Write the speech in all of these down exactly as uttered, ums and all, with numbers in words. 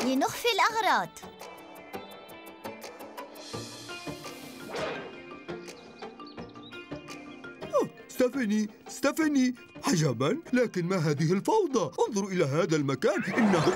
لنخفي الأغراض. ستيفاني ستيفاني عجبا، لكن ما هذه الفوضى؟ انظروا إلى هذا المكان، إنه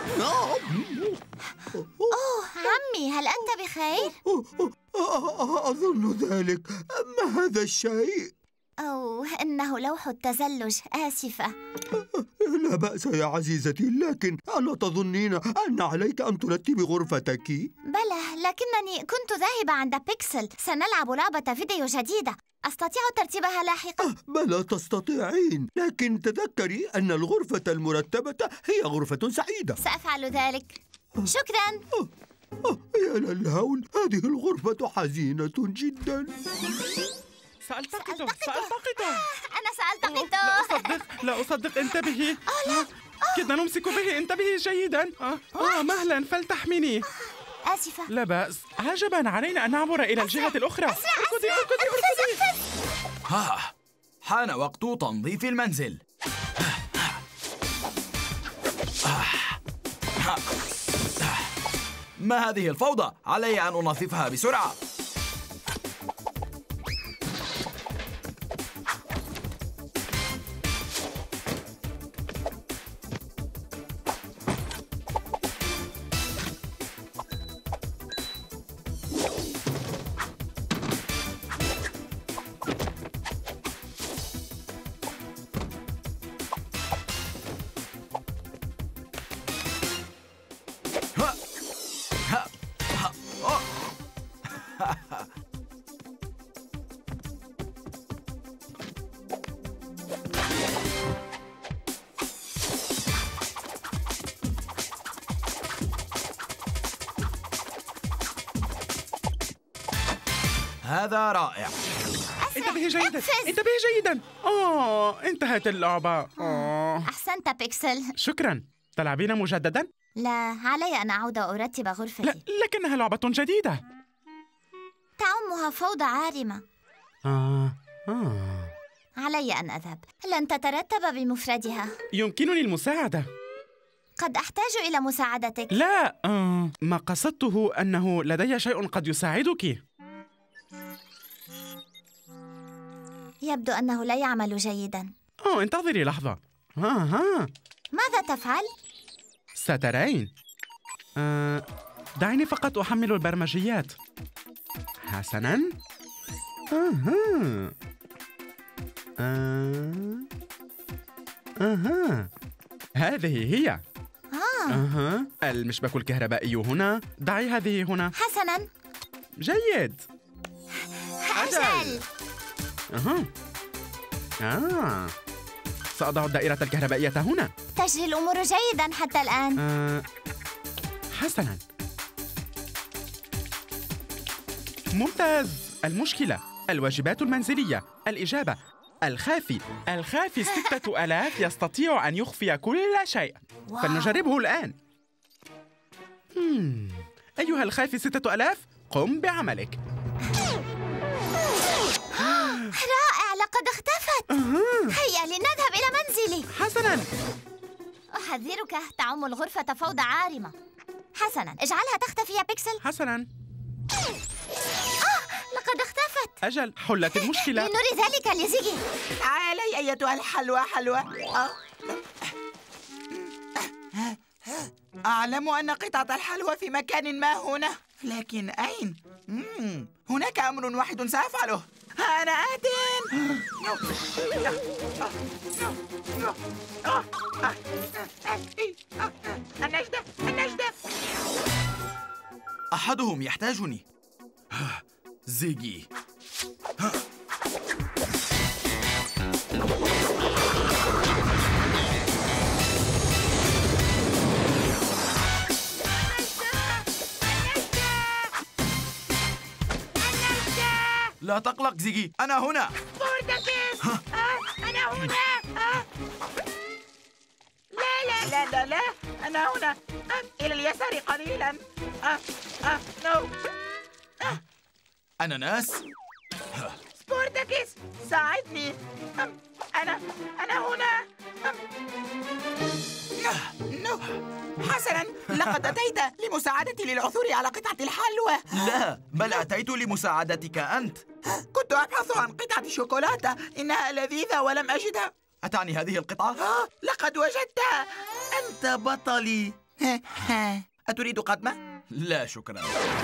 أوه عمي، هل أنت بخير؟ أظن ذلك. ما هذا الشيء؟ أوه إنه لوح التزلج، آسفة. لا بأس يا عزيزتي، لكن ألا تظنين أن عليك أن ترتبي غرفتك؟ بلى، لكنني كنت ذاهبة عند بيكسل، سنلعب لعبة فيديو جديدة، أستطيع ترتيبها لاحقاً؟ بلى تستطيعين، لكن تذكري أن الغرفة المرتبة هي غرفة سعيدة. سأفعل ذلك، شكراً. يا للهول، هذه الغرفة حزينة جداً. سألتقطه سألتقطه أنا سألتقطه. لا أصدق لا أصدق انتبهي. أوه لا. كدنا نمسك به، انتبهي جيداً. آه, آه مهلاً، فلتحميني. آسفة. لا بأس. عجباً، علينا أن نعبر إلى الجهة الأخرى. أسرع اركضي أسرع اركضي اركضي. ها، حان وقت تنظيف المنزل. ما هذه الفوضى؟ علي أن أنظفها بسرعة. هذا رائع. انتبهي جيداً، انتبهي جيداً. آه انتهت اللعبة. آه أحسنت بيكسل. شكراً. تلعبين مجدداً؟ لا، علي أن أعود وأرتب غرفتي. لا، لكنها لعبة جديدة. تعمها فوضى عارمة. آه آه علي أن أذهب، لن تترتب بمفردها. يمكنني المساعدة. قد أحتاج إلى مساعدتك. لا، آه ما قصدته أنه لدي شيء قد يساعدك. يبدو أنه لا يعمل جيداً. أوه انتظري لحظة. ها ها ماذا تفعل؟ سترين. آه دعيني فقط أحمل البرمجيات. حسناً. أها آه. أها هذه هي. آه. أها المشبك الكهربائي هنا. دعي هذه هنا. حسناً. جيد. أجل. أها آه سأضع الدائرة الكهربائية هنا. تجري الأمور جيداً حتى الآن. آه. حسناً، ممتاز. المشكلة، الواجبات المنزلية، الإجابة، الخافي. الخافي ستة آلاف يستطيع أن يخفي كل شيء. واو. فلنجربه الآن. مم. أيها الخافي ستة آلاف، قم بعملك. رائع، لقد اختفت. أه. هيا لنذهب إلى منزلي. حسناً. أحذرك، تعم الغرفة فوضى عارمة. حسناً، اجعلها تختفي يا بيكسل. حسناً. آه، لقد اختفت. أجل، حلت المشكلة. لنري ذلك لزيجي. تعالي أيتها الحلوى حلوى. أه. أعلم أن قطعة الحلوى في مكان ما هنا، لكن أين؟ مم. هناك أمر واحد سأفعله. أنا آت. النجدة النجدة. أحدهم يحتاجني. زيجي. لا تقلق زيجي، أنا هنا. سبورتاكس. آه، أنا هنا. آه. لا لا لا لا لا، أنا هنا. آه. إلى اليسار قليلا. آه. آه. نو. آه. أناناس. سبورتاكس، ساعدني. آه. أنا أنا هنا. آه. حسناً، لقد أتيت لمساعدتي للعثور على قطعة الحلوى. لا، بل أتيت لمساعدتك أنت. كنت أبحث عن قطعة شوكولاتة، إنها لذيذة ولم أجدها. أتعني هذه القطعة؟ آه، لقد وجدتها. أنت بطلي. أتريد قدمة؟ لا شكراً.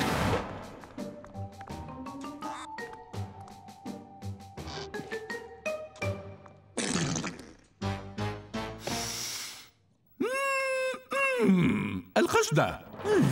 الخشدة.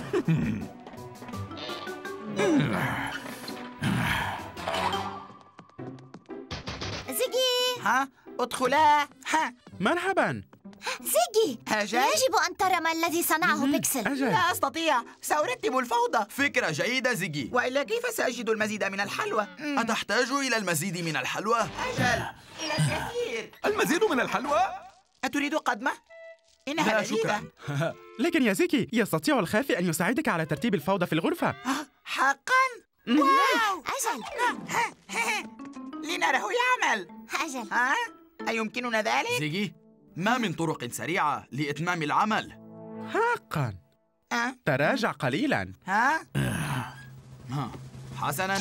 زيجي، ها؟ ادخلا. ها؟ مرحبا. زيجي، أجل؟ يجب أن ترى ما الذي صنعه بيكسل. أجل. لا أستطيع، سأرتب الفوضى. فكرة جيدة زيجي. وإلا كيف سأجد المزيد من الحلوى؟ مم. أتحتاج إلى المزيد من الحلوى؟ أجل، إلى الكثير. المزيد من الحلوى؟ أتريد قدمة؟ إنها لا لذيذة. شكراً. لكن يا زيكي، يستطيع الخافي أن يساعدك على ترتيب الفوضى في الغرفة. آه، حقاً؟ واو! أجل لنراه يعمل. أجل. ها؟ أيمكننا ذلك؟ زيجي، ما من طرق سريعة لإتمام العمل؟ حقا. أه؟ تراجع قليلا. ها؟ ها. حسناً.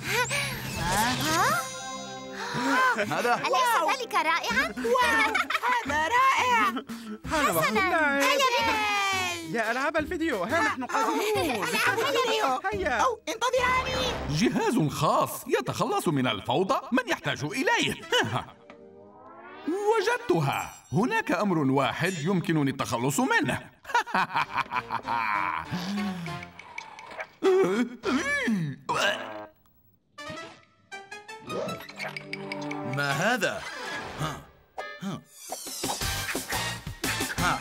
ها؟ ماذا؟ أليس ذلك رائعاً؟ واو! هذا رائع! حسناً، هيا بنا. يا ألعاب الفيديو، ها نحن قادمون. ألعاب الفيديو. هيا. أو انتظراني. جهاز خاص يتخلص من الفوضى من يحتاج إليه. وجدتها. هناك أمر واحد يمكنني التخلص منه. ما هذا؟ ها. ها. ها.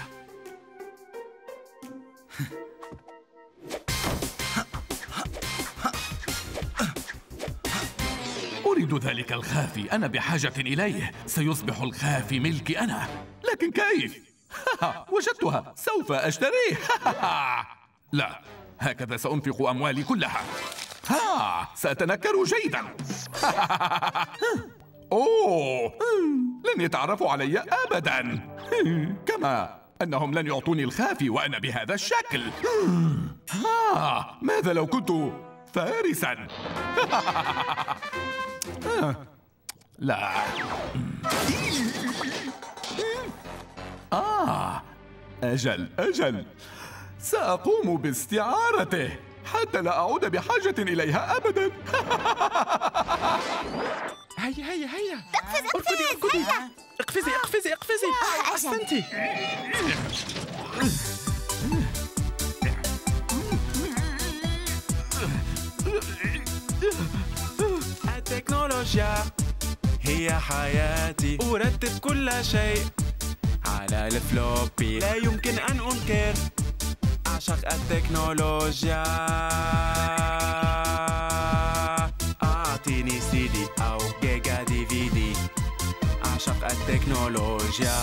أريد ذلك الخافي، أنا بحاجة إليه. سيصبح الخافي ملكي أنا. لكن كيف؟ وجدتها، سوف أشتريه. لا، هكذا سأنفق أموالي كلها. ها، سأتنكر جيدا. أوه، لن يتعرفوا علي أبدا. كما أنهم لن يعطوني الخافي وأنا بهذا الشكل. ها، ماذا لو كنت فارسا؟ لا. آه، أجل أجل، سأقوم باستعارته حتى لا أعود بحاجة إليها أبدا. هيا هيا هيا. اقفز اركضي اركضي. هيا. اقفزي اقفزي اقفزي. أجل. أحسنتي. التكنولوجيا هي حياتي، أرتب كل شيء على الفلوبي، لا يمكن أن أنكر. أعشق التكنولوجيا. أعطيني سي دي أو جيجا دي في دي. أعشق التكنولوجيا.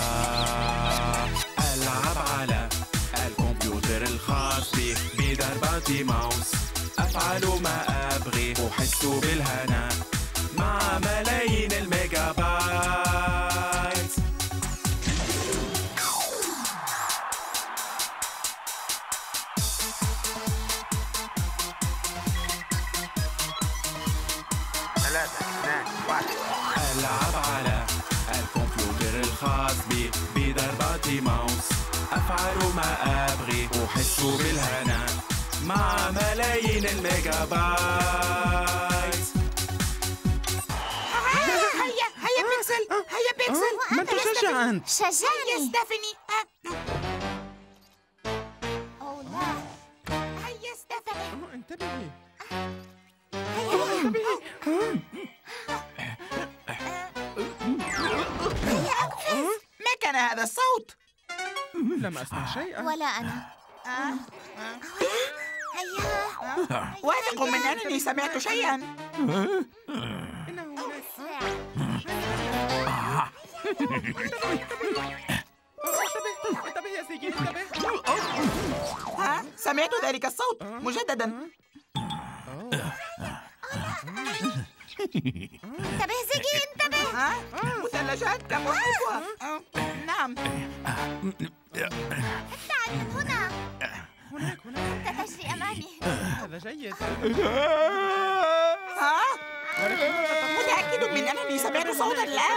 ألعب على الكمبيوتر الخاص بي بضربات ماوس. أفعل ما أبغي، أحس بالهنا مع ملايين الميجا بايت. ثلاثة، اثنان، واحد. ألعب على الكمبيوتر الخاص بي بضربات ماوس. أفعل ما أبغي، أحس بالهنا مع ملايين الميجا بايت. هيا هيا بيكسل، هيا بيكسل. من تشجع أنت؟ شجعني. ستيفاني. أوه لا. هيا ستيفاني. انتبهي. ما كان هذا الصوت؟ لم أسمع شيئا. ولا أنا. هيا. واثق من أنني سمعت شيئا. انتبه يا سيدي، انتبه. ها؟ سمعت ذلك الصوت مجددا. انتبه زيجي، انتبه. ها؟ مثلجات كم أحبها. نعم. ابتعد من هنا. هناك هناك. أنت تجري أمامي. هذا جيد. ها؟ متأكد من أنني سمعت صوتا الآن.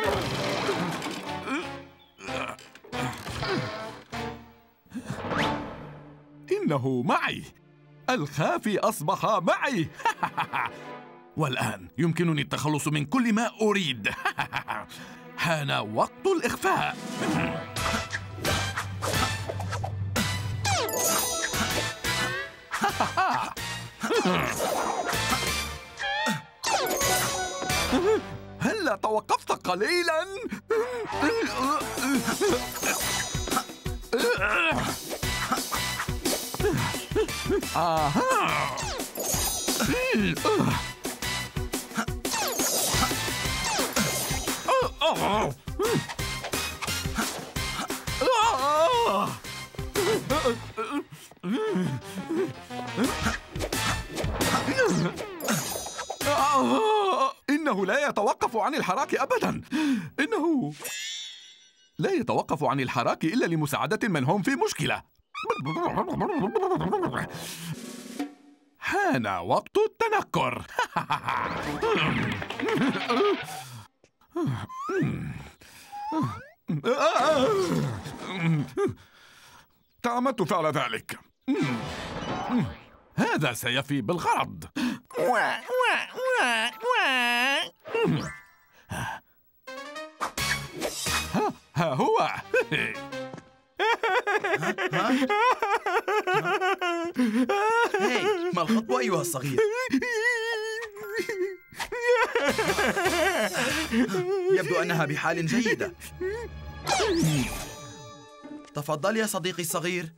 إنه معي. الخافي أصبح معي. والآن يمكنني التخلص من كل ما أريد. حان وقت الإخفاء. هلا توقفت قليلا؟ آها. إنه لا يتوقف عن الحراك أبداً. إنه لا يتوقف عن الحراك إلا لمساعدة من هم في مشكلة. حان وقت التنكر. تعمدت فعل ذلك. هذا سيفي بالغرض. ها, ها هو. هاي، ما الخطوة أيها الصغير؟ يبدو أنها بحال جيدة. تفضل يا صديقي الصغير.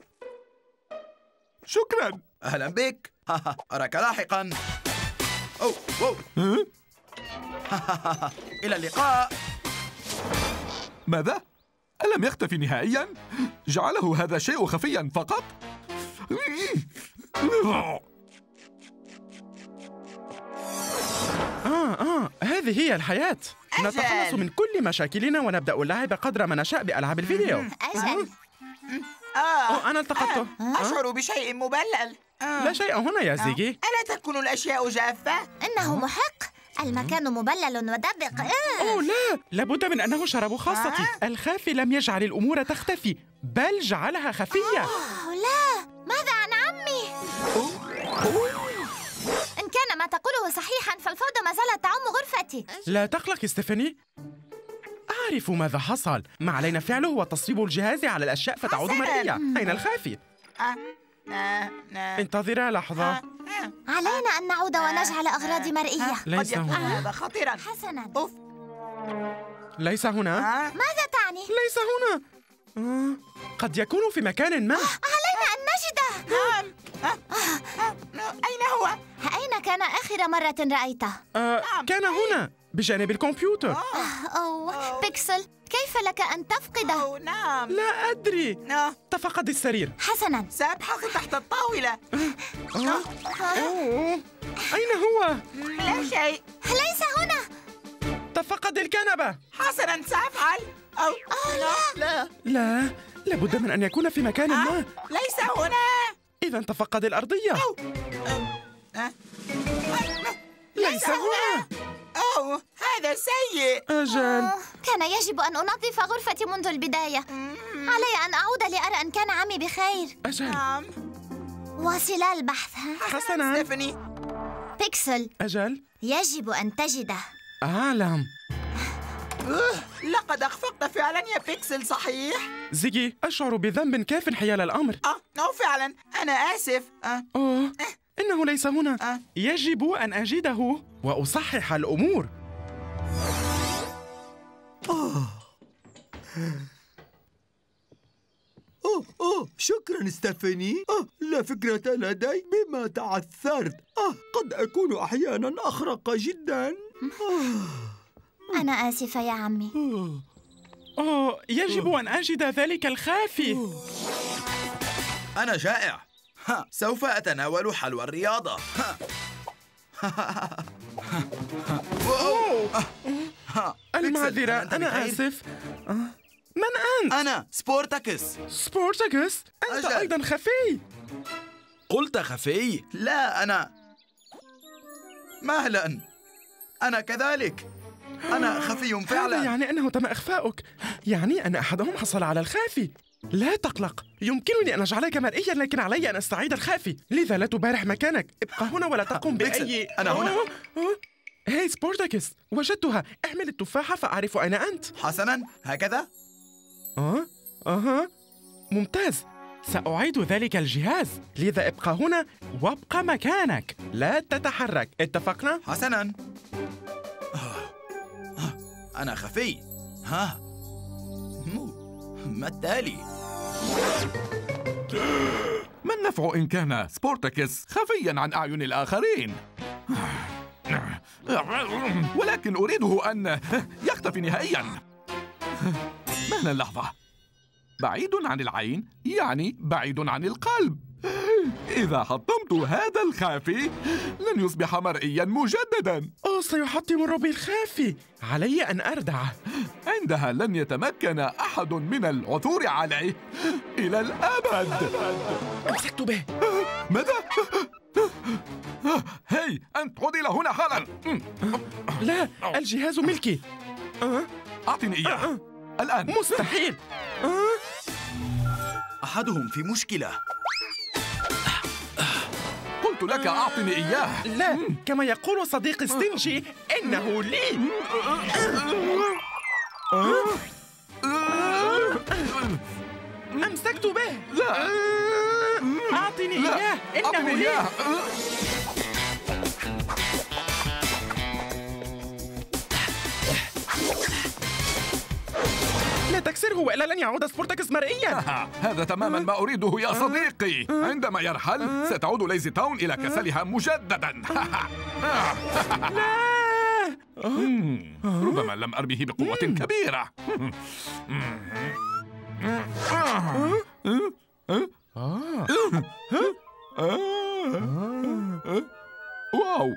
شكراً. أهلا بك. أراك لاحقاً. أو أو. إلى اللقاء. ماذا؟ ألم يختفي نهائياً؟ جعله هذا شيء خفياً فقط؟ آه آه هذه هي الحياة. نتخلص من كل مشاكلنا ونبدأ اللعب قدر ما نشاء بألعاب الفيديو. أجل. آه. أوه أنا التقطته. أشعر بشيء مبلل. لا شيء هنا يا زيجي. ألا تكون الأشياء جافة؟ إنه محق. المكان مبلل ودبق. أوه لا، لابد من أنه شراب خاصتي. الخافي لم يجعل الأمور تختفي، بل جعلها خفية. أوه لا، ماذا عن عمي؟ إن كان ما تقوله صحيحاً فالفوضى ما زالت تعم غرفتي. لا تقلق ستيفاني، أعرف ماذا حصل. ما علينا فعله هو تصويب الجهاز على الأشياء فتعود مرئية. أين الخافي؟ انتظرا لحظة. علينا أن نعود ونجعل أغراضي مرئية. ليس هنا. هذا خطيراً. حسناً. أوف. ليس هنا. ماذا تعني؟ ليس هنا. آه. قد يكون في مكان ما. علينا أن نجده. نعم. أين هو؟ أين كان آخر مرة رأيته؟ آه. كان هنا بجانب الكمبيوتر. أوه بيكسل، كيف لك أن تفقده؟ أوه نعم. لا أدري. آه. تفقد السرير. حسناً. سأبحث تحت الطاولة. أوه. أين هو؟ لا شيء. ليس هنا. تفقد الكنبة. حسناً سأفعل. أو لا لا لا، لابد من أن يكون في مكان ما. ليس هنا. إذا تفقد الأرضية. أو. أه. ليس هنا. أوه هذا سيء. أجل. أوه، كان يجب أن أنظف غرفتي منذ البداية. علي أن أعود لأرى أن كان عمي بخير. أجل. نعم. واصلا البحث. حسناً. ستيفاني. بيكسل، أجل. يجب أن تجده. أعلم. لقد أخفقت فعلا يا بيكسل صحيح؟ زيجي، أشعر بذنب كاف حيال الأمر. آه أو فعلا أنا آسف. آه. أوه، إنه ليس هنا. آه. يجب أن أجده وأصحح الأمور. أوه أوه شكرا ستيفاني. أوه لا فكرة لدي بما تعثرت. أوه قد أكون أحيانا أخرق جدا. أنا آسفة يا عمي. أوه، يجب أن أجد ذلك الخافي. أنا جائع. ها، سوف أتناول حلوى الرياضة. ها. المعذرة، أنا آسف. آه. من أنت؟ أنا سبورتاكس. سبورتاكس؟ أنت أجل. أيضا خفي. قلت خفي؟ لا، أنا مهلا، أنا كذلك، أنا خفي فعلا. هذا يعني أنه تم إخفاؤك، يعني أن أحدهم حصل على الخافي. لا تقلق، يمكنني أن أجعلك مرئيا، لكن علي أن أستعيد الخافي، لذا لا تبارح مكانك، ابقى هنا ولا تقم بأي. أنا هنا. أوه. أوه. هاي سبورتاكس، وجدتها، احمل التفاحة فأعرف أين أنت. حسنا، هكذا؟ أه؟ أها، ممتاز، سأعيد ذلك الجهاز، لذا ابقى هنا وابقى مكانك، لا تتحرك، اتفقنا؟ حسنا. أنا خفي. ها؟ ما التالي؟ ما النفع إن كان سبورتاكس خفياً عن أعين الآخرين؟ ولكن أريده أن يختفي نهائياً. مهلا لحظة، بعيد عن العين يعني بعيد عن القلب. إذا حطمت هذا الخافي لن يصبح مرئياً مجدداً. أوه، سيحطم الربي الخافي، علي أن أردعه. عندها لن يتمكن أحد من العثور عليه إلى الأبد. أمسكت به. ماذا؟ هاي، أنت عد إلى هنا حالاً. لا، الجهاز ملكي. أه؟ أعطني إياه الآن. مستحيل. أه؟ أحدهم في مشكلة. قلت لك أعطني إياه. لا، كما يقول صديقي ستينجي، إنه لي. أمسكت به. لا، أعطني إياه، إنه لي. لا تكسره وإلا لن يعود سبورتاكس مرئيا. هذا تماما ما أريده يا صديقي. عندما يرحل ستعود ليزي تاون إلى كسلها مجددا. لا. ربما لم أرمه بقوة كبيرة. واو،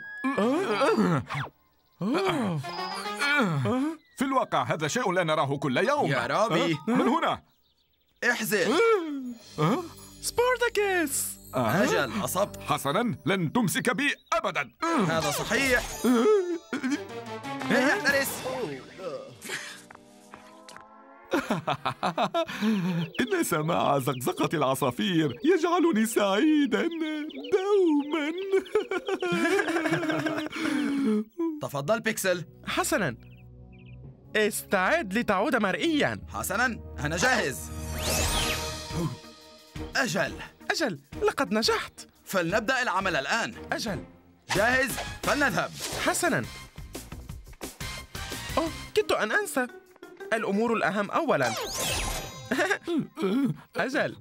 في الواقع هذا شيء لا نراه كل يوم. يا رابي، من هنا؟ احزر. سبورتاكس. أجل، أصبت. حسنا، لن تمسك بي أبدا. هذا صحيح. هيا احترس. إن سماع زقزقة العصافير يجعلني سعيدا دوما. تفضل بيكسل. حسنا، استعد لتعود مرئيا. حسنا، أنا جاهز. أجل أجل، لقد نجحت. فلنبدأ العمل الآن. أجل. جاهز؟ فلنذهب. حسنا. أوه، كدت أن أنسى، الأمور الأهم أولا. أجل.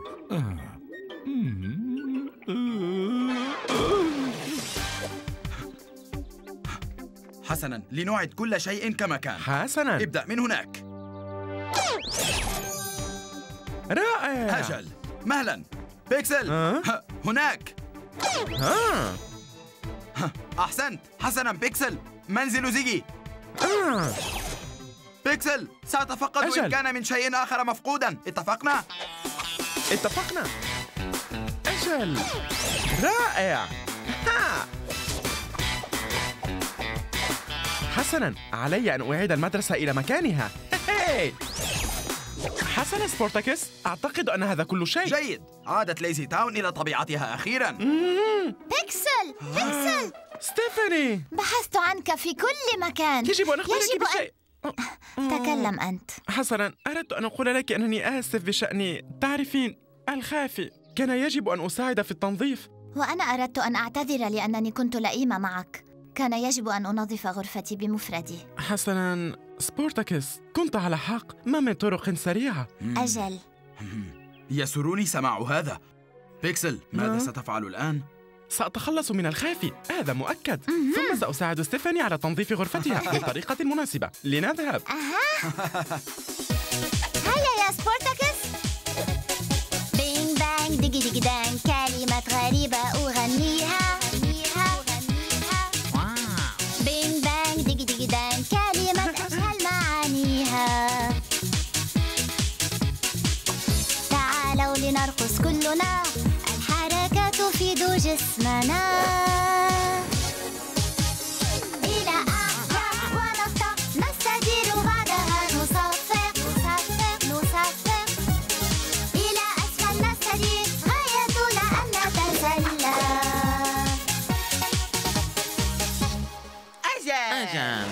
حسنا، لنعد كل شيء كما كان. حسنا. ابدأ من هناك. رائع. أجل، مهلا بيكسل. أه؟ هناك. ها. أحسنت. حسنا بيكسل، منزل زيجي. آه. بيكسل، سأتفقد أجل. إن كان من شيء آخر مفقودا. اتفقنا؟ اتفقنا. أجل. رائع. ها. حسنا، علي أن أعيد المدرسة إلى مكانها. هي. حسنا سبورتاكس، أعتقد أن هذا كل شيء. جيد، عادت ليزي تاون إلى طبيعتها أخيراً. بيكسل بيكسل، ستيفاني، بحثت عنك في كل مكان. يجب أن أخبرك يجب بشيء. أن تكلم أنت. حسنا، أردت أن أقول لك أنني آسف بشأن، تعرفين، الخافي. كان يجب أن أساعد في التنظيف. وأنا أردت أن أعتذر لأنني كنت لئيمة معك. كان يجب أن أنظف غرفتي بمفردي. حسنا سبورتاكس، كنت على حق، ما من طرق سريعة. أجل. يسرني سماع هذا. بيكسل، ماذا أه؟ ستفعل الآن؟ سأتخلص من الخافي، هذا مؤكد. ثم سأساعد ستيفاني على تنظيف غرفتها بالطريقة المناسبة. لنذهب. أها. هيا يا سبورتاكس. بينج بانج ديجي ديجي دانج، كلمات غريبة أغنيها. بينج بانج ديجي ديجي دانج، كلمات أجهل معانيها. كلنا الحركة تفيد جسمنا. إلى أعلى ونهبط نستدير بعدها نصفق نصفق نصفق إلى أسفل نستدير غايتنا أن نتسلى. أجل أجل.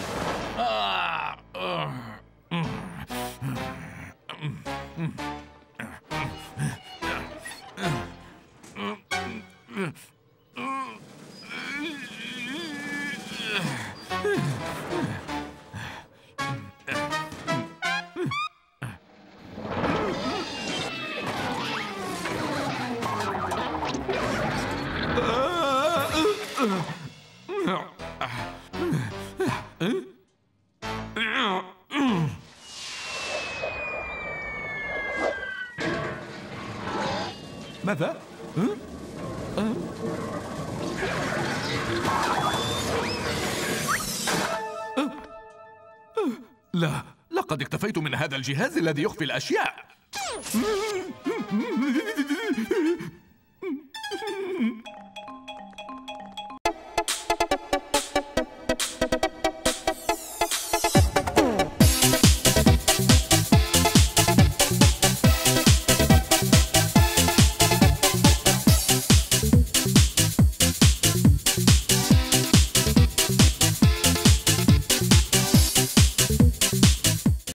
ماذا؟ لا، لقد اكتفيت من هذا الجهاز الذي يخفي الأشياء.